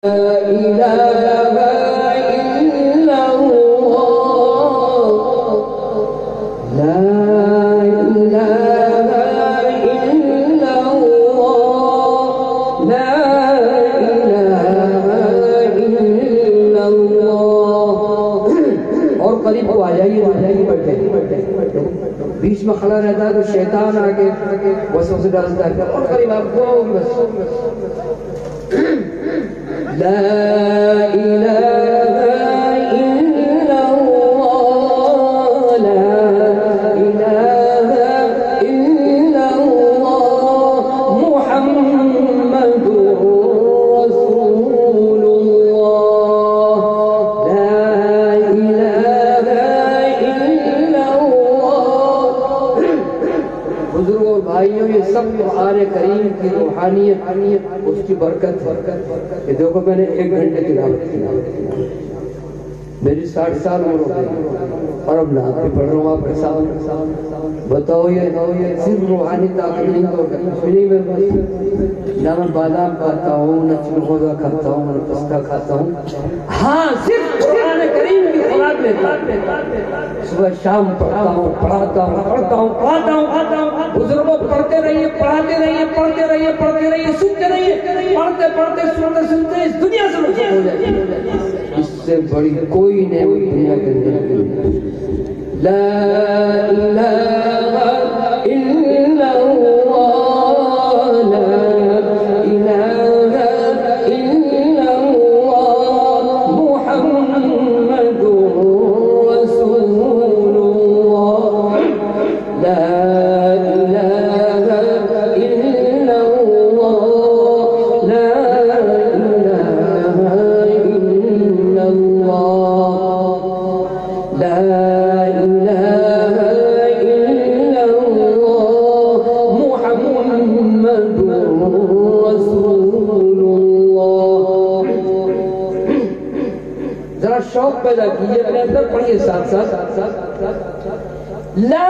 بیچ میں کھڑا رہتا ہے تو شیطان آگے وسوسے ڈالتا ہے اور قریب آپ کو بس لا الہ الا اللہ لا الہ الا اللہ محمد رسول اللہ لا الہ الا اللہ بزرگوں اور بھائیوں یہ سب قرآن کریم کی روحانیت اس کی برکت یہ دیکھو میں نے 1 گھنٹے تلاوت کی میری 60 سال عمر ہو گئی اور اب نعت بھی پڑھ رہا ہوں آپ کے سامنے بتاؤ یہ صرف روحانی طاقت نہیں تو نہیں میرے پاس نہ میں بادام کھاتا ہوں نہ چلغوزہ کھاتا ہوں نہ پستہ کھاتا ہوں ہاں صرف قرآن کریم کی خوراک لیتا ہوں صبح شام پڑھتا ہوں پڑھاتا ہوں بزرگوں پڑھتے رہیے پڑھاتے رہیے پڑھتے رہیے سنتے رہیے پڑھتے سنتے اس دنیا سے رخصت ہو جائے اس سے بڑی کوئی نعمت دنیا کے اندر لا الہ الا اللہ لا الہ الا اللہ محمد رسول اللہ لا الہ الا اللہ لا الہ الا اللہ لا الہ الا اللہ محمد رسول اللہ ذرا شوق پیدا کیجئے اپنے اندر پڑھیے ساتھ ساتھ لا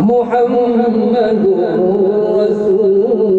محمد رسول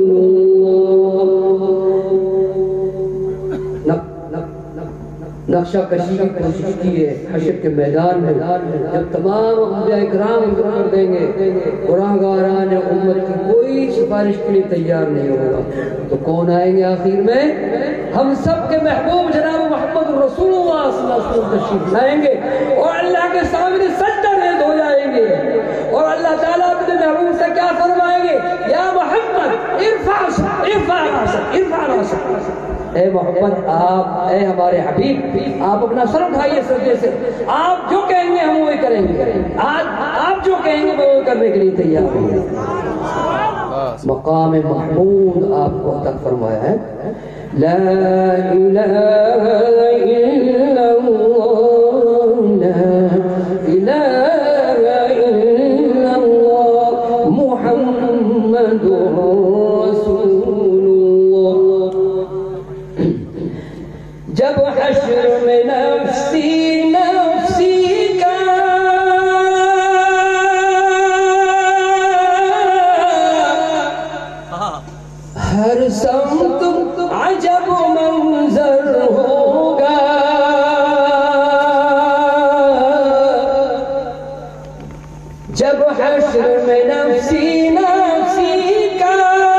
اللہ۔ نقشہ کشی کی کوشش کی ہے حشر کے میدان میں، جب تمام انبیاء اکرام کر دیں گے، گناہگاران امت کی کوئی سفارش کے لیے تیار نہیں ہوگا، تو کون آئیں گے آخر میں؟ ہم سب کے محبوب جناب محمد رسول اللہ صلی اللہ علیہ وسلم تشریف لائیں گے اور اللہ کے سامنے سجدہ ریز ہو جائیں گے، اور اللہ تعالیٰ اپنے محبوب سے کیا فرمائیں گے؟ یا محمد ارفع راسک، اے محمد آپ، اے ہمارے حبیب، آپ اپنا سر اٹھائیے سجدے سے، آپ جو کہیں گے ہم وہی کریں گے، آپ جو کہیں گے وہ کرنے کے لیے تیار ہیں۔ مقام محمود آپ کو عطا فرمایا ہے۔ لا الہ الا اللہ، لا الہ الا اللہ، محمد رسول اللہ۔ جب حشر میں نفسی نفسی کا ہر سمت عجب منظر ہوگا، جب حشر میں نفسی نفسی کا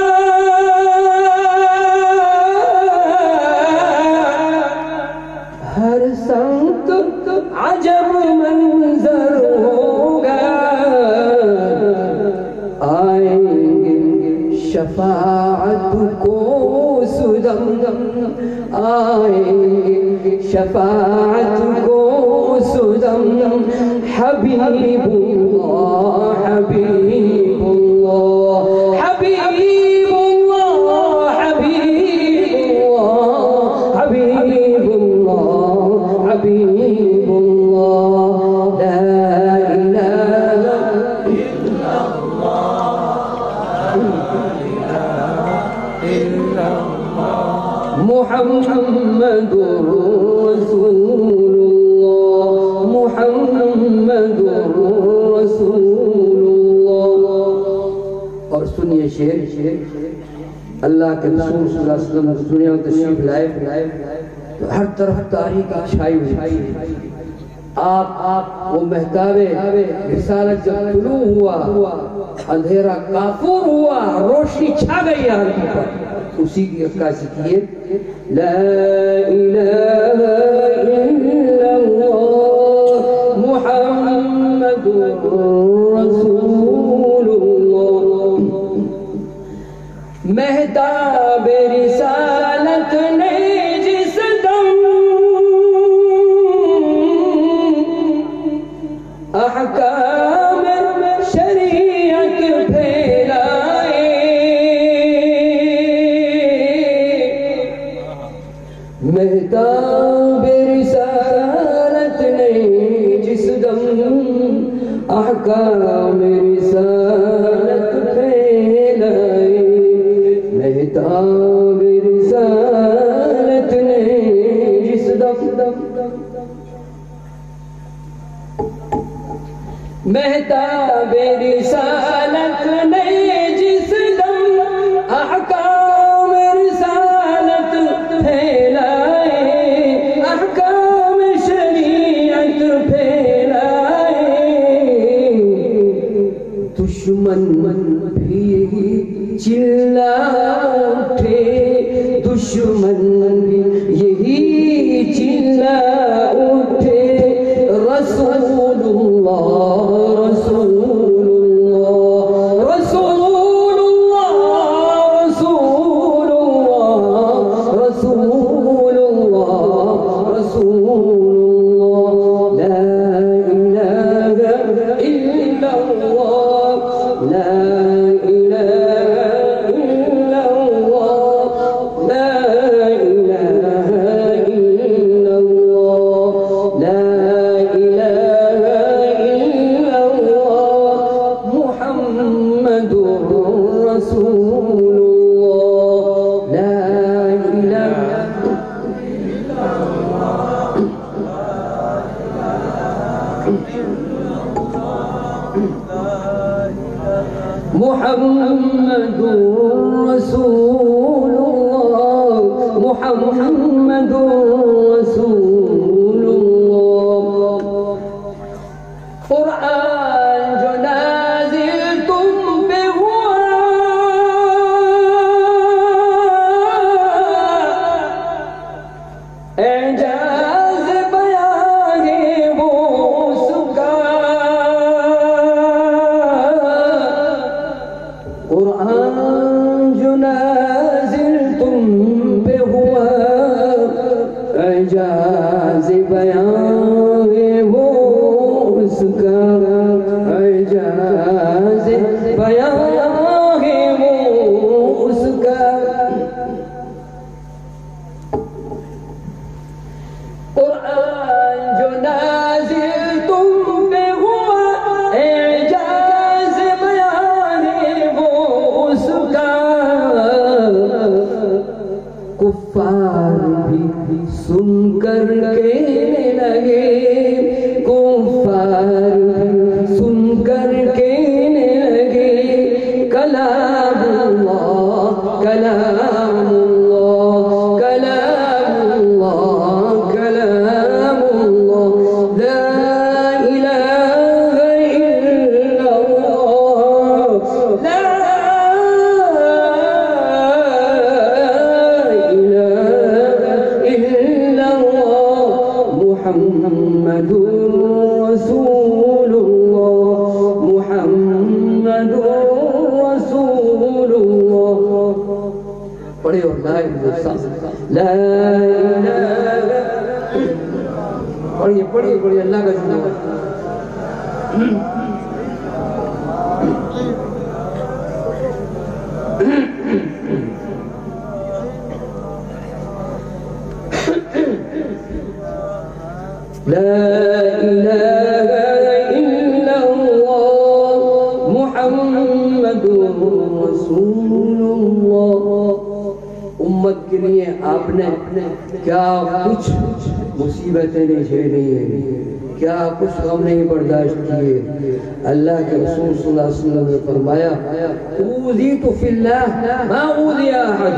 ہر سمت عجب منظر ہوگا، آئیں گے شفاعت کو سدم، آئیں گے شفاعت کو سدم، حبیب اللہ حبیب اللہ حبیب اللہ حبیب اللہ حبیب اللہ، لا الہ الا اللہ، محمد رسول اللہ، محمد رسول اللہ۔ اور سنیے شعر، اللہ کے رسول صلی اللہ علیہ وسلم دنیا میں تشریف لائے تو ہر طرف تاریخ چھائی ہوئی، آپ وہ مہتاب رسالت جب طلوع ہوا، اندھیرا کافور ہوا، روشنی چھا گئی عالم پر، اسی کی عکاسی کیے۔ لا الہ الا اللہ، محمد رسول اللہ۔ مہتاب رسالت نے جس دم احکام شریعت پھیلائے، مہتاب رسالت نے جس دم احکام رسالت پھیلائے، مہتاب رسالت نے جس دم مہتاب رسالت نے جس دم احکام رسالت پھیلائے، احکام شریعت پھیلائے، دشمن بھی چلا اٹھے، دشمن بھی یہی چلا اٹھے، رسول اللہ رسول اللہ رسول اللہ رسول اللہ رسول اللہ رسول اللہ، لا الہ الا اللہ، لا الہ الا اللہ، لا الہ الا اللہ، لا محمد رسول اللہ، لا الہ الا اللہ۔ محمد رسول اللہ محمد رسول اللہ قرآن جو نازل تم پہ ہوا اعجاز بیان ہے وہ اس کا قرآن جو نازل تم پہ ہوا اعجاز بیان ہے وہ اس کا اعجاز بیان ہے وہ اس کا قرآن جو نازل تم پہ ہوا اعجاز بیان ہے وہ اس کا کفار بھی سن کر کہنے لگے کفار بھی سن کر کہنے لگے کلام اللہ کلام اللہ کلام اللہ کلام اللہ لا الہ الا اللہ لا محمد رسول اللہ محمد رسول اللہ پڑھے اور لا الہ لا الہ پڑھیے پڑھیے پڑھیے اللہ کا جنہ لا الہ الا اللہ محمد رسول اللہ امت کے لیے آپ نے کیا کچھ مصیبتیں نہیں جھیلی ہیں کیا کچھ غم نہیں برداشت کیے اللہ کے رسول صلی اللہ علیہ وسلم نے فرمایا اوذیت فی اللہ ما اوذی احد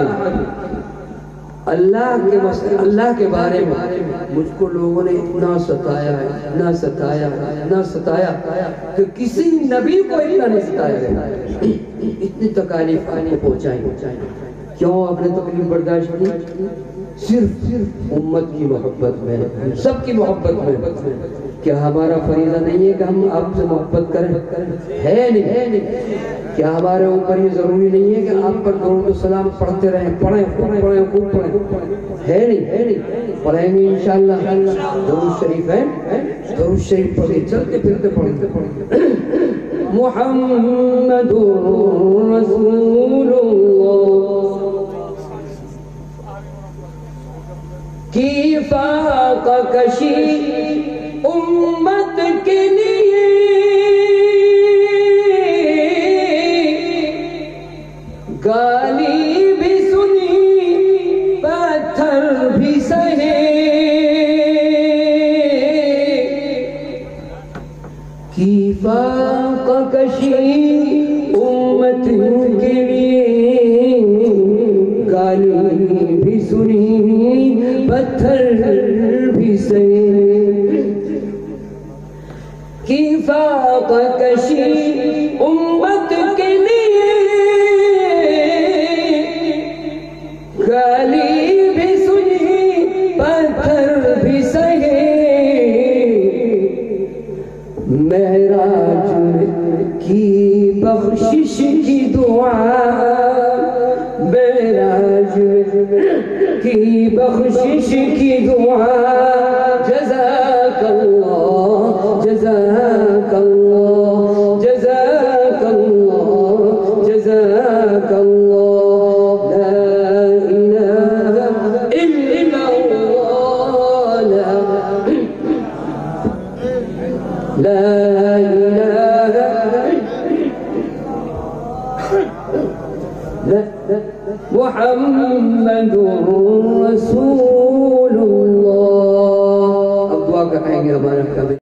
اللہ کے بارے میں مجھ کو لوگوں نے اتنا ستایا ہے اتنا ستایا اتنا ستایا کہ کسی نبی کو اتنا نہیں ستایا گیا اتنی تکالیف آپ کو پہنچائیں کیوں آپ نے تکلیف برداشت کی صرف امت کی محبت میں سب کی محبت میں کیا ہمارا فریضہ نہیں ہے کہ ہم آپ سے محبت کریں ہے نہیں کیا ہمارے اوپر یہ ضروری نہیں ہے کہ آپ پر درود و سلام پڑھتے رہیں پڑھیں خوب پڑھیں ہے نہیں پڑھیں گے انشاءاللہ درود شریف ہے درود شریف پڑھیں چلتے پھرتے پڑھیں محمد رسول اللہ کی فاقہ کشی امت کے لیے گالی بھی سنی پتھر بھی سہے کی فاقہ کشی امت کے لیے گالی بھی سنی پتھر بھی سہے کی فاقہ کشی امت کے لیے گالی بھی سنی پتھر بھی سہے معراج کی بخشش کی دعا معراج کی بخشش کی دعا جزاک اللہ جزاک اللہ جزاک اللہ جزاک اللہ لا الہ الا اللہ لا الہ محمد رسول اللہ اب دعا کریں گے ہمارا